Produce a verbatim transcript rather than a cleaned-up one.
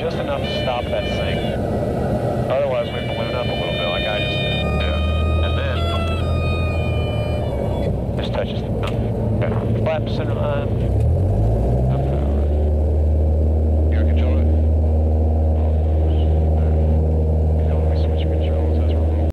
just enough to stop that sink. Otherwise, we balloon up a little bit like I just did. Yeah. And then, just touches the okay. Flap center line.